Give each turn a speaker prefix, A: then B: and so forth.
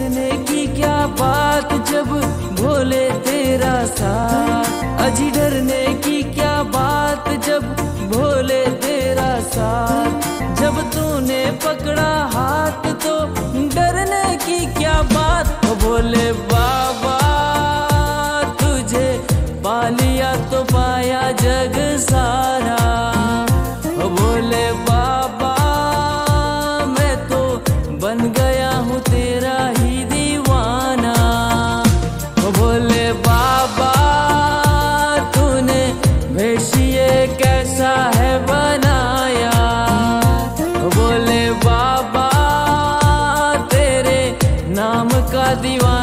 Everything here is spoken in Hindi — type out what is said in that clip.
A: डरने की क्या बात जब भोले तेरा साथ। अजी डरने की क्या बात जब भोले तेरा साथ। जब तूने पकड़ा हाथ तो डरने की क्या बात। ओ भोले बाबा तुझे पा लिया तो पाया जग सारा। ओ भोले बाबा मैं तो बन गया हूँ तेरा ही दीवाना। ओ भोले बाबा तूने भेष ये कैसा है बनाया। ओ भोले बाबा तेरे नाम का दीवाना।